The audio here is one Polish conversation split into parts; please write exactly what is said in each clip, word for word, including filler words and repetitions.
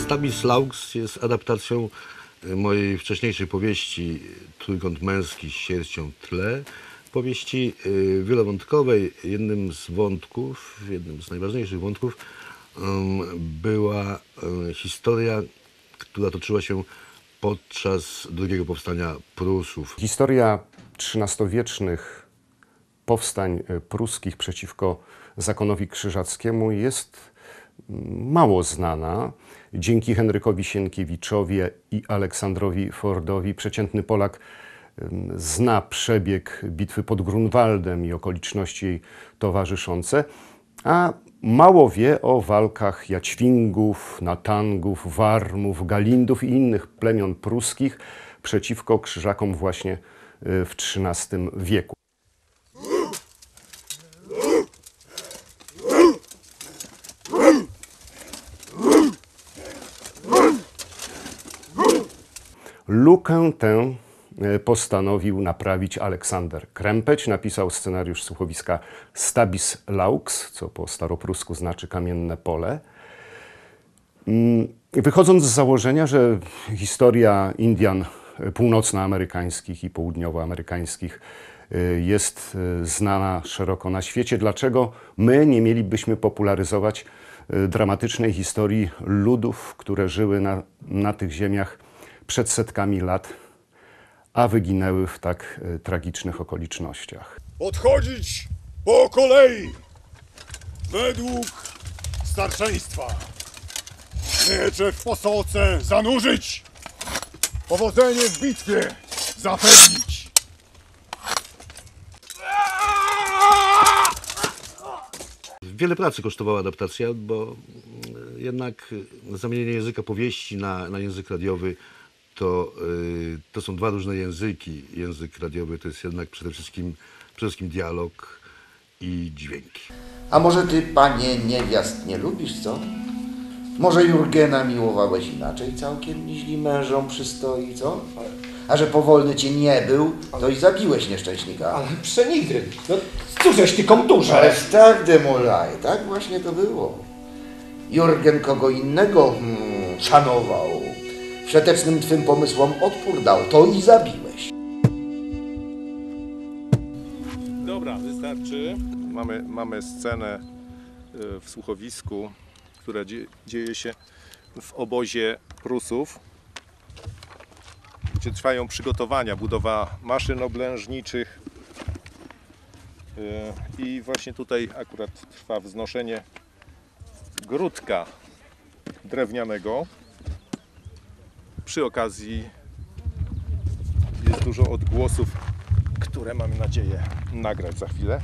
Stabis Laux jest adaptacją mojej wcześniejszej powieści Trójkąt męski z sierścią w tle. Powieści wielowątkowej. Jednym z wątków, jednym z najważniejszych wątków była historia, która toczyła się podczas drugiego powstania Prusów. Historia trzynastowiecznych powstań pruskich przeciwko zakonowi krzyżackiemu jest mało znana. Dzięki Henrykowi Sienkiewiczowi i Aleksandrowi Fordowi przeciętny Polak zna przebieg bitwy pod Grunwaldem i okoliczności jej towarzyszące, a mało wie o walkach Jaćwingów, Natangów, Warmów, Galindów i innych plemion pruskich przeciwko krzyżakom właśnie w trzynastym wieku. Lukę tę postanowił naprawić Aleksander Krępeć. Napisał scenariusz słuchowiska Stabis Laux, co po staroprusku znaczy kamienne pole. Wychodząc z założenia, że historia Indian północnoamerykańskich i południowoamerykańskich jest znana szeroko na świecie, dlaczego my nie mielibyśmy popularyzować dramatycznej historii ludów, które żyły na, na tych ziemiach przed setkami lat, a wyginęły w tak e, tragicznych okolicznościach. Odchodzić po kolei, według starszeństwa. Miecze w posoce zanurzyć, powodzenie w bitwie zapewnić. Wiele pracy kosztowała adaptacja, bo jednak zamienienie języka powieści na, na język radiowy To, yy, to są dwa różne języki. Język radiowy to jest jednak przede wszystkim, przede wszystkim dialog i dźwięki. A może ty, panie niewiast, nie lubisz, co? Może Jurgena miłowałeś inaczej całkiem, niźli mężom przystoi, co? A że powolny cię nie był, to i zabiłeś nieszczęśnika. Ale przenigdy. No cóżeś ty komturze? Ależ tak, Demolaj, tak właśnie to było. Jurgen kogo innego hmm, szanował. Wszetecznym twym pomysłom odpór dał, to i zabiłeś. Dobra, wystarczy. Mamy, mamy scenę w słuchowisku, która dzie, dzieje się w obozie Prusów, gdzie trwają przygotowania, budowa maszyn oblężniczych i właśnie tutaj akurat trwa wznoszenie gródka drewnianego. Przy okazji jest dużo odgłosów, które mamy nadzieję nagrać za chwilę.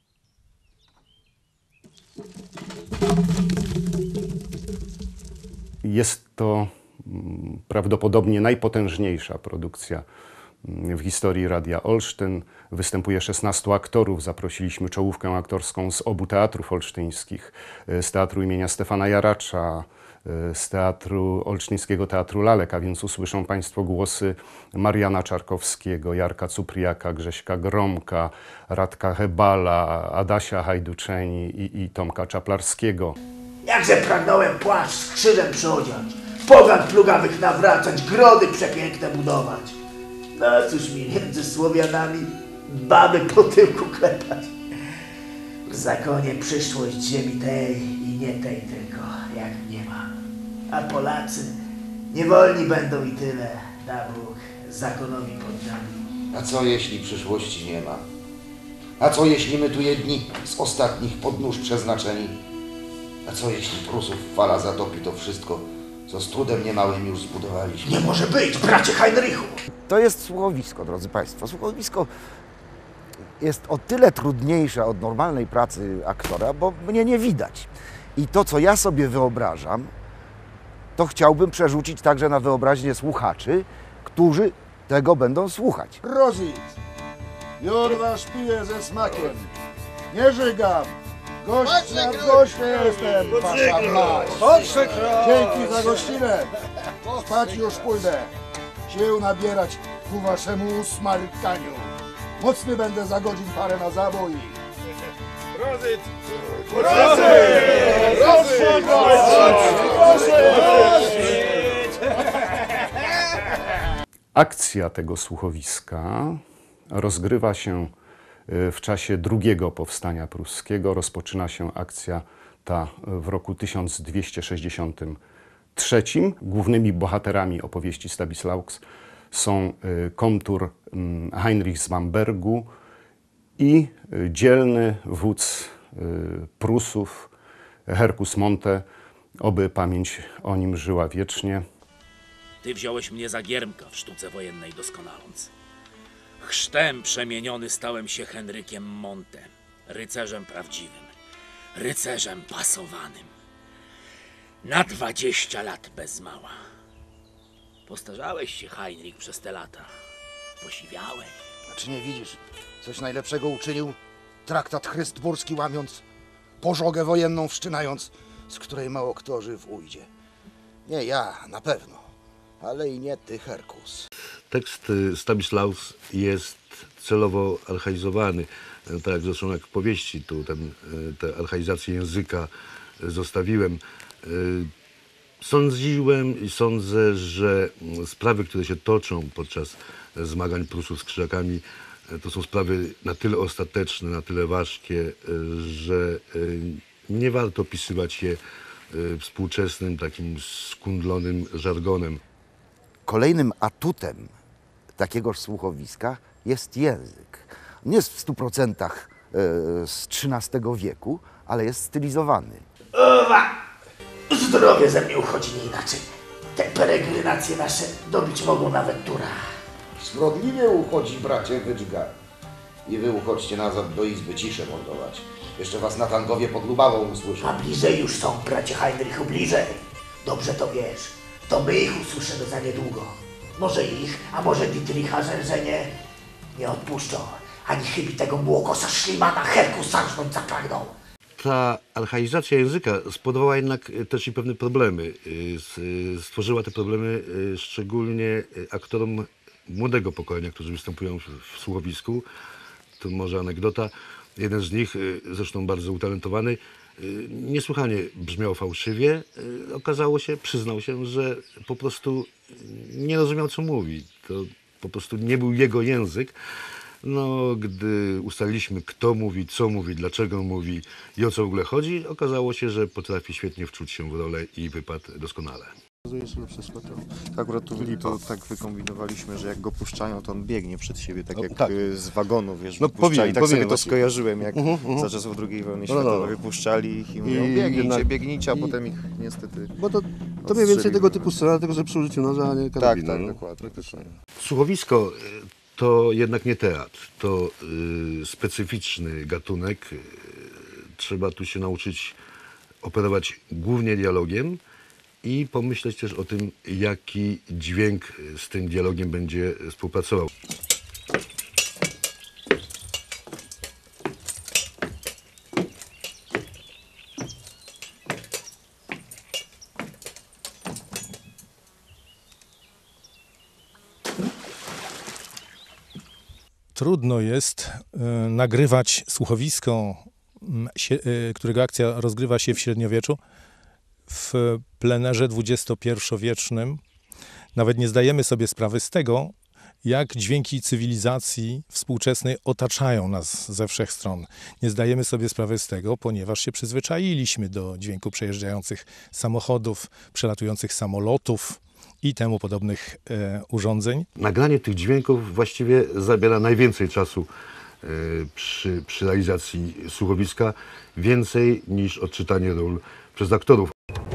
Jest to prawdopodobnie najpotężniejsza produkcja w historii Radia Olsztyn. Występuje szesnastu aktorów. Zaprosiliśmy czołówkę aktorską z obu teatrów olsztyńskich, z Teatru imienia Stefana Jaracza, z Teatru Olsztyńskiego Teatru Lalek, a więc usłyszą Państwo głosy Mariana Czarkowskiego, Jarka Cupriaka, Grześka Gromka, Radka Hebala, Adasia Hajduczeni i, i Tomka Czaplarskiego. Jakże pragnąłem płaszcz z krzyżem przyodziać, pogan plugawych nawracać, grody przepiękne budować. No cóż mi między Słowianami baby po tyłku klepać. W zakonie przyszłość ziemi tej i nie tej tylko, jak nie ma. A Polacy niewolni będą i tyle, da Bóg zakonowi poddani. A co jeśli przyszłości nie ma? A co jeśli my tu jedni z ostatnich pod nóż przeznaczeni? A co jeśli Prusów fala zatopi to wszystko, co z trudem niemałym już zbudowaliśmy? Nie może być, bracie Heinrichu! To jest słuchowisko, drodzy Państwo. Słuchowisko jest o tyle trudniejsze od normalnej pracy aktora, bo mnie nie widać. I to, co ja sobie wyobrażam, to chciałbym przerzucić także na wyobraźnię słuchaczy, którzy tego będą słuchać. Rozit, Jorwa szpije ze smakiem, nie żygam, gość nad gościem jestem, wasza mać. Dzięki za gościnę, spać już pójdę, sił nabierać ku waszemu usmarkaniu. Mocny będę za godzin parę na zabój. Rozit! Rozit! Rozit! Rozit! Akcja tego słuchowiska rozgrywa się w czasie drugiego powstania pruskiego. Rozpoczyna się akcja ta w roku tysiąc dwieście sześćdziesiątym trzecim. Głównymi bohaterami opowieści Stanisławks są komtur Heinrich z Bambergu i dzielny wódz Prusów Herkus Monte, oby pamięć o nim żyła wiecznie. Ty wziąłeś mnie za giermka w sztuce wojennej doskonaląc. Chrztem przemieniony stałem się Henrykiem Monte, rycerzem prawdziwym, rycerzem pasowanym. Na dwadzieścia lat bez mała. Postarzałeś się, Heinrich, przez te lata. Posiwiałeś. A czy nie widzisz, coś najlepszego uczynił traktat chrystburski łamiąc, pożogę wojenną wszczynając, z której mało kto żyw ujdzie. Nie ja, na pewno, ale i nie ty, Herkus. Tekst Stanisławs jest celowo archaizowany, tak jak zresztą jak w powieści, tu ten, tę archaizację języka zostawiłem. Sądziłem i sądzę, że sprawy, które się toczą podczas zmagań Prusów z Krzyżakami, to są sprawy na tyle ostateczne, na tyle ważkie, że nie warto opisywać je współczesnym, takim skundlonym żargonem. Kolejnym atutem takiegoż słuchowiska jest język. Nie jest w stu procentach z trzynastego wieku, ale jest stylizowany. Owa! Zdrowie ze mnie uchodzi nie inaczej. Te peregrinacje nasze dobić mogą nawet tura. Sprawiedliwie uchodzi, bracie Wydźga. I wy uchodźcie nazad do izby ciszę mordować. Jeszcze was na tangowie pod Lubawą usłyszę. A bliżej już są, bracie Heinrichu, bliżej. Dobrze to wiesz. To my ich usłyszymy za niedługo. Może ich, a może Dietricha, że, że nie, nie odpuszczą. Ani chybi tego młokosa szlimana Herkus sarżnąć zapragną. Ta archaizacja języka spowodowała jednak też i pewne problemy. Stworzyła te problemy szczególnie aktorom młodego pokolenia, którzy występują w słuchowisku. To może anegdota. Jeden z nich, zresztą bardzo utalentowany, niesłychanie brzmiał fałszywie. Okazało się, przyznał się, że po prostu nie rozumiał, co mówi. To po prostu nie był jego język. No, gdy ustaliliśmy, kto mówi, co mówi, dlaczego mówi i o co w ogóle chodzi, okazało się, że potrafi świetnie wczuć się w rolę i wypadł doskonale. Akurat tu, tu tak wykombinowaliśmy, że jak go puszczają, to on biegnie przed siebie, tak No, jak tak. y, z wagonu, wiesz, No, wypuszczali. powinien, Tak powinien sobie to właśnie. skojarzyłem, jak Mhm, mhm. za czasów drugiej wojny No, no, no. światowej wypuszczali ich i mówią, I biegnijcie, jednak- biegnijcie, a i- potem ich niestety... Bo to, to Odstrzelił. mniej więcej tego typu scena, tylko że przy użyciu noża, a nie Tak, karabinu. tak, no. dokładnie. Słuchowisko y, to jednak nie teatr, to y, specyficzny gatunek. Y, trzeba tu się nauczyć operować głównie dialogiem i pomyśleć też o tym, jaki dźwięk z tym dialogiem będzie współpracował. Trudno jest y, nagrywać słuchowisko, m, się, y, którego akcja rozgrywa się w średniowieczu, w plenerze dwudziestopierwowiecznym. Nawet nie zdajemy sobie sprawy z tego, jak dźwięki cywilizacji współczesnej otaczają nas ze wszech stron. Nie zdajemy sobie sprawy z tego, ponieważ się przyzwyczailiśmy do dźwięku przejeżdżających samochodów, przelatujących samolotów i temu podobnych e, urządzeń. Nagranie tych dźwięków właściwie zabiera najwięcej czasu e, przy, przy realizacji słuchowiska, więcej niż odczytanie ról przez aktorów.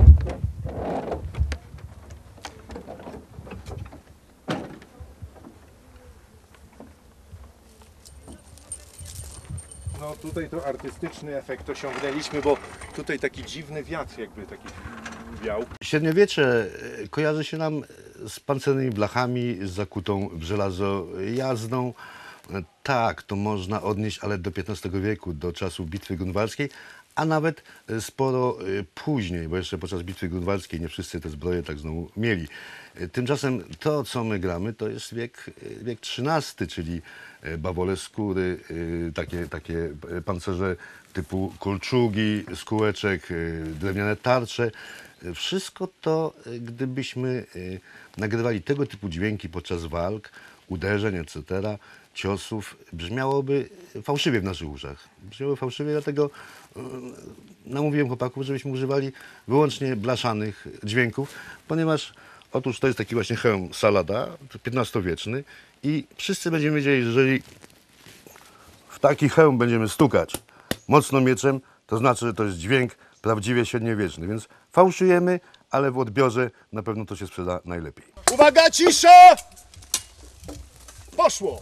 No tutaj to artystyczny efekt osiągnęliśmy, bo tutaj taki dziwny wiatr jakby taki wiał. Średniowiecze e, kojarzy się nam z pancernymi blachami, z zakutą w żelazo jazdą. E, Tak, to można odnieść, ale do piętnastego wieku, do czasów Bitwy Grunwaldzkiej, a nawet sporo później, bo jeszcze podczas bitwy grunwaldzkiej nie wszyscy te zbroje tak znowu mieli. Tymczasem to, co my gramy, to jest wiek, wiek trzynasty, czyli bawole skóry, takie, takie pancerze typu kolczugi, z kółeczek, drewniane tarcze. Wszystko to, gdybyśmy nagrywali tego typu dźwięki podczas walk, uderzeń, et cetera, ciosów, brzmiałoby fałszywie w naszych uszach. Brzmiałoby fałszywie, dlatego namówiłem chłopaków, żebyśmy używali wyłącznie blaszanych dźwięków, ponieważ otóż to jest taki właśnie hełm Salada, piętnastowieczny i wszyscy będziemy wiedzieli, że jeżeli w taki hełm będziemy stukać mocno mieczem, to znaczy, że to jest dźwięk prawdziwie średniowieczny, więc fałszujemy, ale w odbiorze na pewno to się sprzeda najlepiej. Uwaga, cisza! Poszło!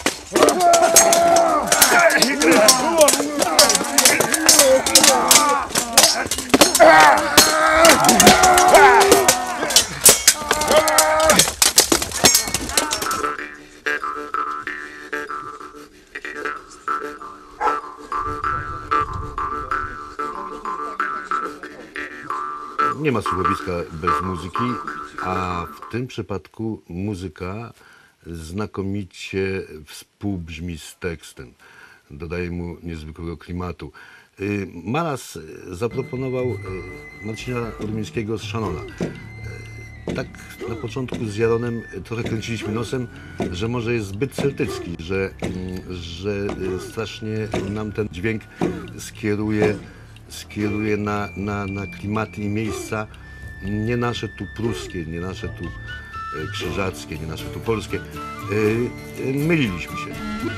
Nie ma słuchowiska bez muzyki, a w tym przypadku muzyka znakomicie współbrzmi z tekstem. Dodaje mu niezwykłego klimatu. Malas zaproponował Marcina Rumińskiego z Shannona. Tak na początku z Jaronem trochę kręciliśmy nosem, że może jest zbyt celtycki, że, że strasznie nam ten dźwięk skieruje, skieruje na, na, na klimaty i miejsca nie nasze tu pruskie, nie nasze tu krzyżackie, nie nasze tu polskie. Myliliśmy się.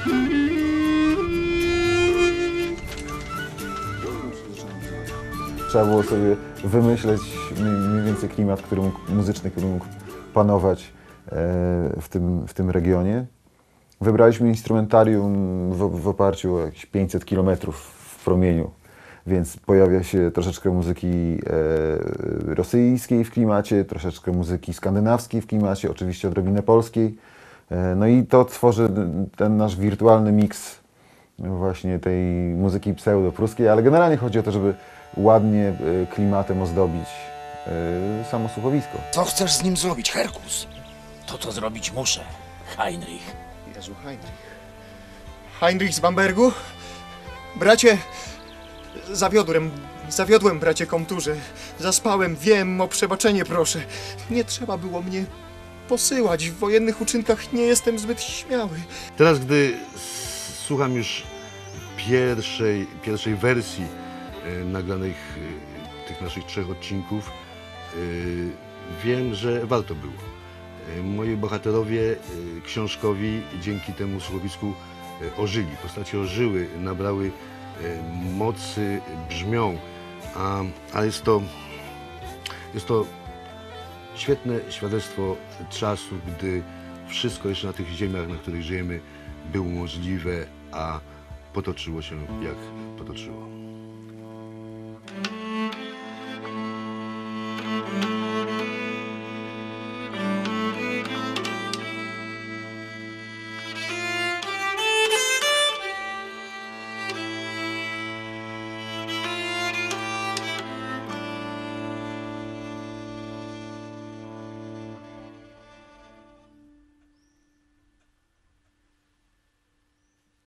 Trzeba było sobie wymyśleć mniej więcej klimat, który mógł, muzyczny, który mógł panować w tym, w tym regionie. Wybraliśmy instrumentarium w, w oparciu o jakieś pięćset kilometrów w promieniu, więc pojawia się troszeczkę muzyki rosyjskiej w klimacie, troszeczkę muzyki skandynawskiej w klimacie, oczywiście odrobinę polskiej. No i to tworzy ten nasz wirtualny miks właśnie tej muzyki pseudo-pruskiej, ale generalnie chodzi o to, żeby ładnie klimatem ozdobić samo słuchowisko. Co chcesz z nim zrobić, Herkus? To, co zrobić muszę, Heinrich. Jezu, Heinrich. Heinrich z Bambergu? Bracie, zawiodłem, zawiodłem, bracie komturze. Zaspałem, wiem, o przebaczenie proszę. Nie trzeba było mnie posyłać. W wojennych uczynkach nie jestem zbyt śmiały. Teraz, gdy słucham już pierwszej, pierwszej wersji nagranych tych naszych trzech odcinków, wiem, że warto było. Moi bohaterowie książkowi dzięki temu słuchowisku ożyli. Postacie ożyły, nabrały mocy, brzmią, a, a jest to, jest to świetne świadectwo czasu, gdy wszystko jeszcze na tych ziemiach, na których żyjemy, było możliwe, a potoczyło się jak potoczyło.